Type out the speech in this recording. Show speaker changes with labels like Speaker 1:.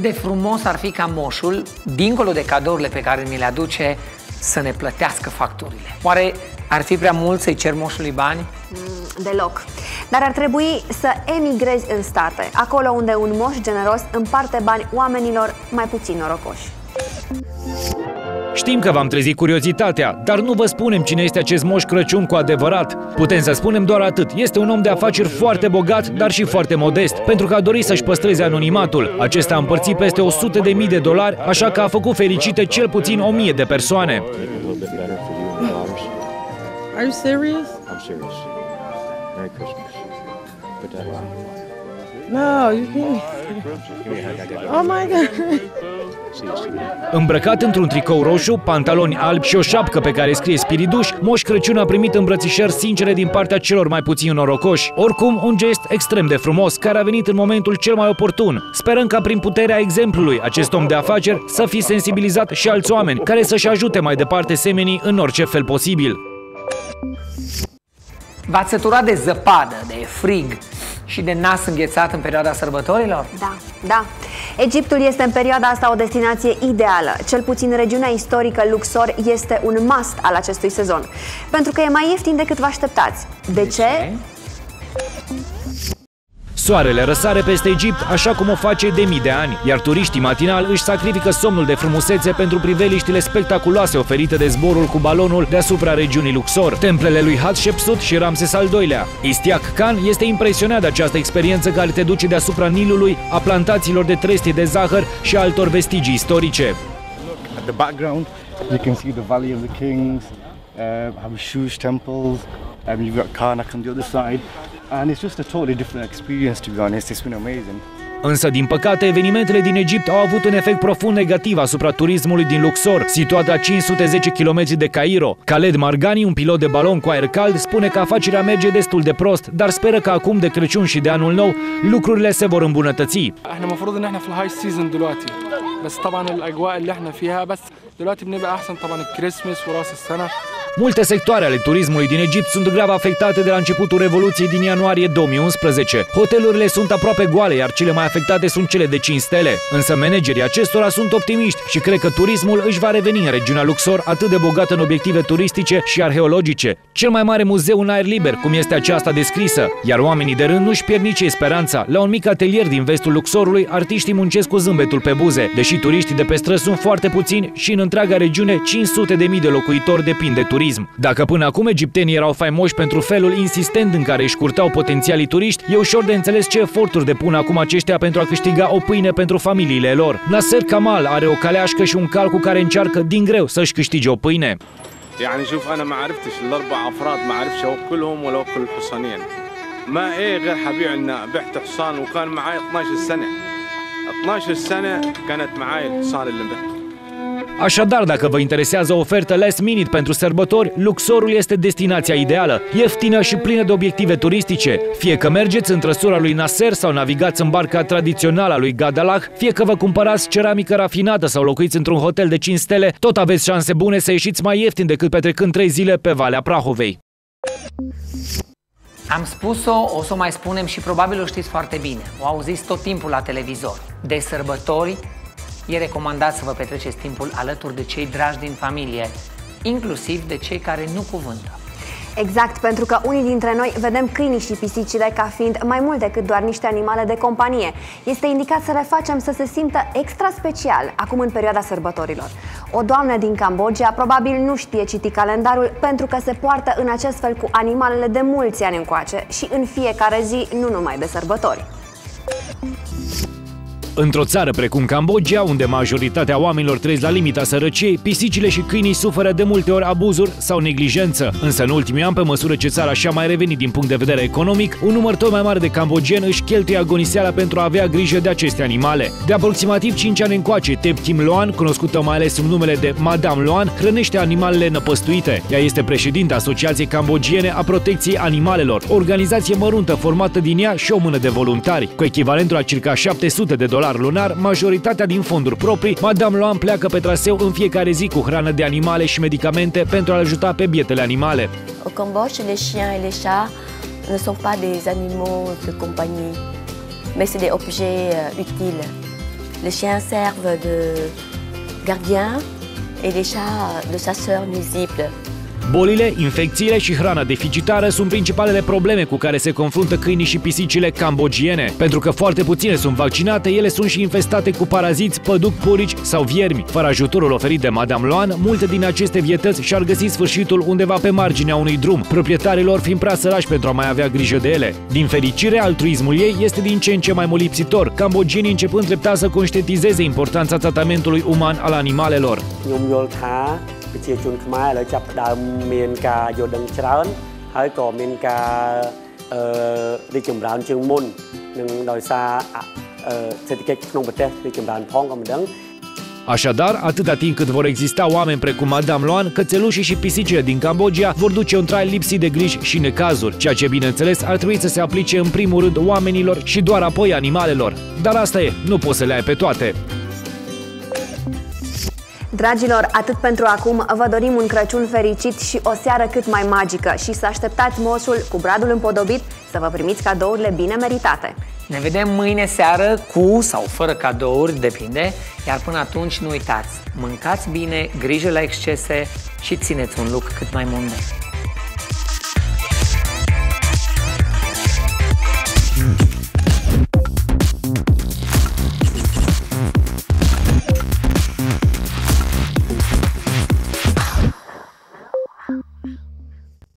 Speaker 1: cât de frumos ar fi ca moșul, dincolo de cadourile pe care mi le aduce, să ne plătească facturile. Oare ar fi prea mult să-i cer moșului bani?
Speaker 2: Deloc. Dar ar trebui să emigrezi în state, acolo unde un moș generos împarte bani oamenilor mai puțin norocoși.
Speaker 3: Știm că v-am trezit curiozitatea, dar nu vă spunem cine este acest Moș Crăciun cu adevărat. Putem să spunem doar atât. Este un om de afaceri foarte bogat, dar și foarte modest, pentru că a dorit să-și păstreze anonimatul. Acesta a împărțit peste $100.000, așa că a făcut fericite cel puțin 1000 de persoane.
Speaker 4: Are you serious?
Speaker 5: I'm serious. Merry Christmas. Put that on.
Speaker 4: No, you can't. Oh my God.
Speaker 3: Îmbrăcat într-un tricou roșu, pantaloni albi și o șapcă pe care scrie Spiriduș, Moș Crăciun a primit îmbrățișări sincere din partea celor mai puțin norocoși. Oricum, un gest extrem de frumos, care a venit în momentul cel mai oportun. Sperăm ca prin puterea exemplului acest om de afaceri să fi sensibilizat și alți oameni, care să-și ajute mai departe semenii în orice fel posibil.
Speaker 1: V-ați săturat de zăpadă, de frig și de nas înghețat în perioada sărbătorilor?
Speaker 2: Da. Egiptul este în perioada asta o destinație ideală. Cel puțin regiunea istorică Luxor este un must al acestui sezon, pentru că e mai ieftin decât vă așteptați. De ce?
Speaker 3: Soarele răsare peste Egipt așa cum o face de mii de ani, iar turiștii matinal își sacrifică somnul de frumusețe pentru priveliștile spectaculoase oferite de zborul cu balonul deasupra regiunii Luxor, templele lui Hatshepsut și Ramses al II-lea. Istiak Khan este impresionat de această experiență care te duce deasupra Nilului, a plantațiilor de trestie de zahăr și altor vestigii istorice.
Speaker 5: At the background, you can see the Valley of the Kings, Hamshush temples, you've got Karnak on the other side. And it's just a totally different experience, to be honest. It's been amazing.
Speaker 3: Însă, din păcate, evenimentele din Egipt au avut un efect profund negativ asupra turismului din Luxor, situat la 510 km de Cairo. Khaled Margani, un pilot de balon cu aer cald, spune că afacerea merge destul de prost, dar speră că acum de Crăciun și de Anul Nou lucrurile se vor îmbunătăți.
Speaker 6: احنا المفروض ان احنا في الهاي سيزون دلوقتي بس طبعا الاجواء اللي احنا فيها بس دلوقتي بنبقى احسن طبعا الكريسماس وراس السنه.
Speaker 3: Multe sectoare ale turismului din Egipt sunt grav afectate de la începutul Revoluției din ianuarie 2011. Hotelurile sunt aproape goale, iar cele mai afectate sunt cele de 5 stele. Însă managerii acestora sunt optimiști și cred că turismul își va reveni în regiunea Luxor, atât de bogată în obiective turistice și arheologice. Cel mai mare muzeu în aer liber, cum este aceasta descrisă. Iar oamenii de rând nu-și pierd nici speranța. La un mic atelier din vestul Luxorului, artiștii muncesc cu zâmbetul pe buze. Deși turiștii de pe străzi sunt foarte puțini și în întreaga regiune 500.000 de locuitori depind de turism. Dacă până acum egiptenii erau faimoși pentru felul insistent în care își curtau potențialii turiști, e ușor de înțeles ce eforturi depun acum aceștia pentru a câștiga o pâine pentru familiile lor. Nasser Kamal are o caleașcă și un cal cu care încearcă din greu să-și câștige o pâine.
Speaker 7: يعني شوف انا ما عرفتش الاربع افراد ما عرفتش اوكلهم ولا اوكل الحصانين ما ايه غير حبيع لنا بعت حصان وكان معي 12 سنه كانت معي الحصان اللي بعته.
Speaker 3: Așadar, dacă vă interesează o ofertă last minute pentru sărbători, Luxorul este destinația ideală, ieftină și plină de obiective turistice. Fie că mergeți în trăsura lui Nasser sau navigați în barca tradițională a lui Gadalah, fie că vă cumpărați ceramică rafinată sau locuiți într-un hotel de 5 stele, tot aveți șanse bune să ieșiți mai ieftin decât petrecând 3 zile pe Valea Prahovei.
Speaker 1: Am spus-o, o să o mai spunem și probabil o știți foarte bine. O auziți tot timpul la televizor. De sărbători e recomandat să vă petreceți timpul alături de cei dragi din familie, inclusiv de cei care nu cuvântă.
Speaker 2: Exact, pentru că unii dintre noi vedem câinii și pisicile ca fiind mai mult decât doar niște animale de companie. Este indicat să le facem să se simtă extra special acum în perioada sărbătorilor. O doamnă din Cambodgia probabil nu știe citi calendarul pentru că se poartă în acest fel cu animalele de mulți ani încoace și în fiecare zi, nu numai de sărbători.
Speaker 3: Într-o țară precum Cambodgia, unde majoritatea oamenilor trăiesc la limita sărăciei, pisicile și câinii suferă de multe ori abuzuri sau neglijență. Însă în ultimii ani, pe măsură ce țara și-a mai revenit din punct de vedere economic, un număr tot mai mare de cambodgieni își cheltuie agoniseala pentru a avea grijă de aceste animale. De aproximativ 5 ani încoace, Tep Kim Loan, cunoscută mai ales sub numele de Madame Loan, hrănește animalele năpăstuite. Ea este președinta Asociației Cambodgiene a Protecției Animalelor, o organizație măruntă formată din ea și o mână de voluntari. Cu echivalentul la circa $700 lunar, majoritatea din fonduri proprii, Madame Loan pleacă pe traseu în fiecare zi cu hrană de animale și medicamente pentru a ajuta pe bietele animale.
Speaker 8: Au Cambodge, les chiens et les chats ne sont pas des animaux de compagnie, mais c'est des objets utiles. Les chiens servent de gardiens et les chats de chasseurs nuisibles.
Speaker 3: Bolile, infecțiile și hrana deficitară sunt principalele probleme cu care se confruntă câinii și pisicile cambogiene. Pentru că foarte puține sunt vaccinate, ele sunt și infestate cu paraziți, păduc, purici sau viermi. Fără ajutorul oferit de Madame Loan, multe din aceste vietăți și-ar găsi sfârșitul undeva pe marginea unui drum, proprietarilor fiind prea sărași pentru a mai avea grijă de ele. Din fericire, altruismul ei este din ce în ce mai molipsitor, cambogienii începând treptat să conștientizeze importanța tratamentului uman al animalelor.
Speaker 9: ប្រជាជនខ្មែរឥឡូវចាប់ផ្ដើមមានការយល់ដឹងច្រើនហើយក៏មានការរីកចម្រើនជាងមុននឹងដោយសារសេដ្ឋកិច្ចក្នុងប្រទេសរីកចម្រើនផងក៏មិនដឹង
Speaker 3: Așadar, atâta timp cât vor exista oameni precum Madame Loan, cățelușii și pisicile din Cambodgia vor duce un trai lipsit de griji și necazuri, ceea ce, bineînțeles, ar trebui să se aplice în primul rând oamenilor și doar apoi animalelor. Dar asta e, nu poți să le ai pe toate.
Speaker 2: Dragilor, atât pentru acum, vă dorim un Crăciun fericit și o seară cât mai magică și să așteptați moșul cu bradul împodobit să vă primiți cadourile bine meritate.
Speaker 1: Ne vedem mâine seară cu sau fără cadouri, depinde, iar până atunci nu uitați, mâncați bine, grijă la excese și țineți un look cât mai mondän.